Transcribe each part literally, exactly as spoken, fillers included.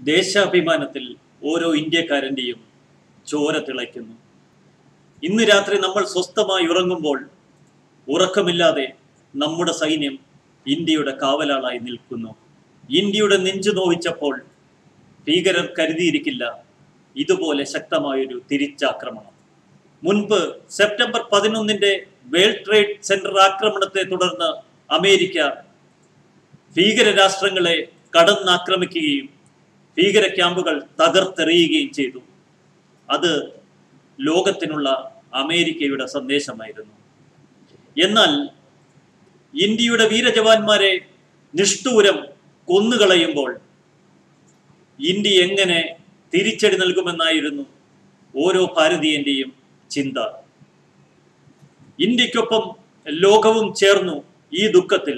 ദേശാഭിമാനത്തിൽ ഓരോ ഇന്ത്യക്കാരൻ്റെയും ചോര തിളയ്ക്കുന്നു. ഇന്ന് രാത്രി നമ്മൾ സ്വസ്ഥമായി ഉറങ്ങുമ്പോൾ ഉറക്കമില്ലാതെ നമ്മുടെ സൈന്യം ഇന്ത്യയുടെ കാവലാളായി നിൽക്കുന്നു. ഇന്ത്യയുടെ നെഞ്ചു നോവിച്ചപ്പോൾ ഭീകരർ കരുതിയിരിക്കില്ല ഇതുപോലെ ശക്തമായൊരു തിരിച്ചാക്രമണം. മുൻപ് സെപ്റ്റംബർ പതിനൊന്നിൻ്റെ വേൾഡ് ട്രേഡ് സെന്റർ ആക്രമണത്തെ തുടർന്ന് അമേരിക്ക ഭീകര രാഷ്ട്രങ്ങളെ കടന്നാക്രമിക്കുകയും ഭീകര ക്യാമ്പുകൾ തകർത്തെറിയുകയും ചെയ്തു. അത് ലോകത്തിനുള്ള അമേരിക്കയുടെ സന്ദേശമായിരുന്നു. എന്നാൽ ഇന്ത്യയുടെ വീരജവാന്മാരെ നിഷ്ഠൂരം കൊന്നുകളയുമ്പോൾ ഇന്ത്യ എങ്ങനെ തിരിച്ചടി നൽകുമെന്നായിരുന്നു ഓരോ ഭാരതീയന്റെയും ചിന്ത. ഇന്ത്യക്കൊപ്പം ലോകവും ചേർന്നു ഈ ദുഃഖത്തിൽ.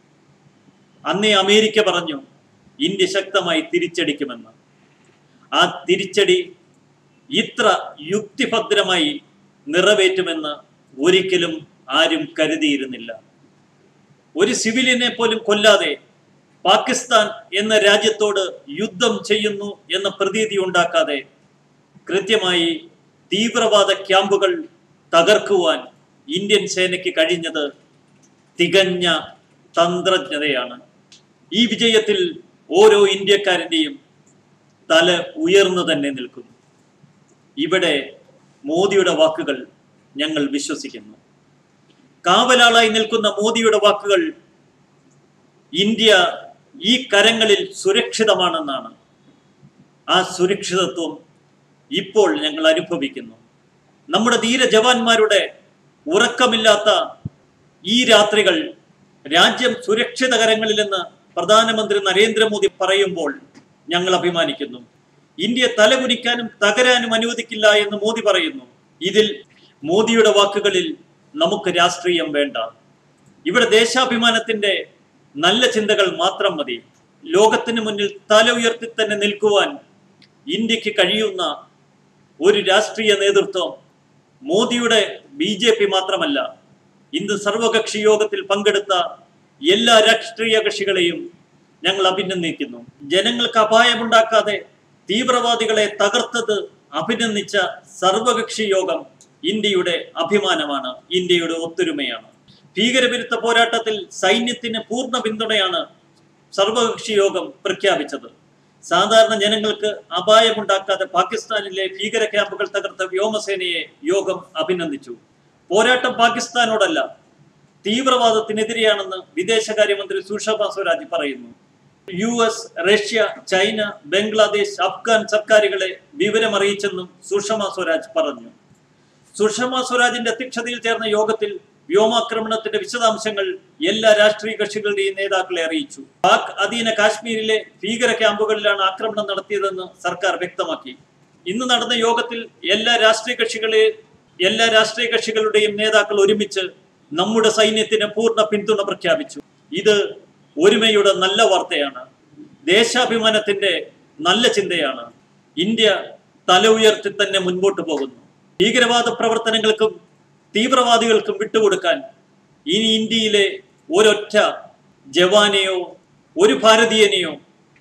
അന്നേ അമേരിക്ക പറഞ്ഞു ഇന്ത്യ ശക്തമായി തിരിച്ചടിക്കുമെന്ന്. ആ തിരിച്ചടി ഇത്ര യുക്തിഭദ്രമായി നിറവേറ്റുമെന്ന് ഒരിക്കലും ആരും കരുതിയിരുന്നില്ല. ഒരു സിവിലിയനെ പോലും കൊല്ലാതെ പാകിസ്ഥാൻ എന്ന രാജ്യത്തോട് യുദ്ധം ചെയ്യുന്നു എന്ന പ്രതീതി ഉണ്ടാക്കാതെ കൃത്യമായി തീവ്രവാദ ക്യാമ്പുകൾ തകർക്കുവാൻ ഇന്ത്യൻ സേനയ്ക്ക് കഴിഞ്ഞത് തികഞ്ഞ തന്ത്രജ്ഞതയാണ്. ഈ വിജയത്തിൽ ഓരോ ഇന്ത്യക്കാരൻ്റെയും തല ഉയർന്നു തന്നെ നിൽക്കുന്നു. ഇവിടെ മോദിയുടെ വാക്കുകൾ ഞങ്ങൾ വിശ്വസിക്കുന്നു. കാവലാളായി നിൽക്കുന്ന മോദിയുടെ വാക്കുകൾ ഇന്ത്യ ഈ കരങ്ങളിൽ സുരക്ഷിതമാണെന്നാണ്. ആ സുരക്ഷിതത്വം ഇപ്പോൾ ഞങ്ങൾ അനുഭവിക്കുന്നു. നമ്മുടെ ധീര ജവാന്മാരുടെ ഉറക്കമില്ലാത്ത ഈ രാത്രികൾ രാജ്യം സുരക്ഷിത കരങ്ങളിലെന്ന് പ്രധാനമന്ത്രി നരേന്ദ്രമോദി പറയുമ്പോൾ ഞങ്ങൾ അഭിമാനിക്കുന്നു. ഇന്ത്യ തലകുനിക്കാനും തകരാനും അനുവദിക്കില്ല എന്ന് മോദി പറയുന്നു. ഇതിൽ മോദിയുടെ വാക്കുകളിൽ നമുക്ക് രാഷ്ട്രീയം വേണ്ട. ഇവിടെ ദേശാഭിമാനത്തിന്റെ നല്ല ചിന്തകൾ മാത്രം മതി. ലോകത്തിന് മുന്നിൽ തല ഉയർത്തി തന്നെ നിൽക്കുവാൻ ഇന്ത്യക്ക് കഴിയുന്ന ഒരു രാഷ്ട്രീയ നേതൃത്വം മോദിയുടെ ബി ജെ പി മാത്രമല്ല, ഇന്ന് സർവകക്ഷി യോഗത്തിൽ പങ്കെടുത്ത എല്ലാ രാഷ്ട്രീയ കക്ഷികളെയും ഞങ്ങൾ അഭിനന്ദിക്കുന്നു. ജനങ്ങൾക്ക് അപായമുണ്ടാക്കാതെ തീവ്രവാദികളെ തകർത്തത് അഭിനന്ദിച്ച സർവകക്ഷി യോഗം ഇന്ത്യയുടെ അഭിമാനമാണ്, ഇന്ത്യയുടെ ഒത്തൊരുമയാണ്. ഭീകരവിരുദ്ധ പോരാട്ടത്തിൽ സൈന്യത്തിന് പൂർണ്ണ പിന്തുണയാണ് സർവകക്ഷി യോഗം പ്രഖ്യാപിച്ചത്. സാധാരണ ജനങ്ങൾക്ക് അപായമുണ്ടാക്കാതെ പാകിസ്ഥാനിലെ ഭീകര ക്യാമ്പുകൾ തകർത്ത വ്യോമസേനയെ യോഗം അഭിനന്ദിച്ചു. പോരാട്ടം പാകിസ്ഥാനോടല്ല, തീവ്രവാദത്തിനെതിരെയാണെന്ന് വിദേശകാര്യമന്ത്രി സുഷമ സ്വരാജ് പറയുന്നു. U S, Russia, China, Bangladesh, Afghan സർക്കാരുകളെ വിവരമറിയിച്ചെന്നും സുഷമ സ്വരാജ് പറഞ്ഞു. സുഷമ സ്വരാജിന്റെ അധ്യക്ഷതയിൽ ചേർന്ന യോഗത്തിൽ വ്യോമാക്രമണത്തിന്റെ വിശദാംശങ്ങൾ എല്ലാ രാഷ്ട്രീയ കക്ഷികളുടെയും നേതാക്കളെ അറിയിച്ചു. പാക് അധീന കാശ്മീരിലെ ഭീകര ക്യാമ്പുകളിലാണ് ആക്രമണം നടത്തിയതെന്ന് സർക്കാർ വ്യക്തമാക്കി. ഇന്ന് നടന്ന യോഗത്തിൽ എല്ലാ രാഷ്ട്രീയ കക്ഷികളെ എല്ലാ രാഷ്ട്രീയ കക്ഷികളുടെയും നേതാക്കൾ ഒരുമിച്ച് നമ്മുടെ സൈന്യത്തിന് പൂർണ്ണ പിന്തുണ പ്രഖ്യാപിച്ചു. ഇത് ഒരുമയുടെ നല്ല വാർത്തയാണ്, ദേശാഭിമാനത്തിന്റെ നല്ല ചിന്തയാണ്. ഇന്ത്യ തല ഉയർത്തി തന്നെ മുൻപോട്ട് പോകുന്നു. ഭീകരവാദ പ്രവർത്തനങ്ങൾക്കും തീവ്രവാദികൾക്കും വിട്ടുകൊടുക്കാൻ ഇനി ഇന്ത്യയിലെ ഒരൊറ്റ ജവാനെയോ ഒരു ഭാരതീയനെയോ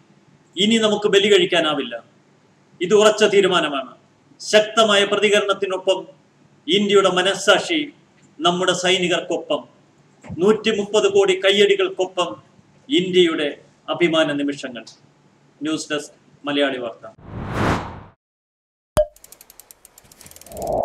ഇനി നമുക്ക് ബലി കഴിക്കാനാവില്ല. ഇത് ഉറച്ച തീരുമാനമാണ്. ശക്തമായ പ്രതികരണത്തിനൊപ്പം ഇന്ത്യയുടെ മനസ്സാക്ഷി നമ്മുടെ സൈനികർക്കൊപ്പം, നൂറ്റി മുപ്പത് കോടി കയ്യടികൾക്കൊപ്പം ഇന്ത്യയുടെ അഭിമാന നിമിഷങ്ങൾ. ന്യൂസ് ഡെസ്ക് മലയാളി വാർത്ത.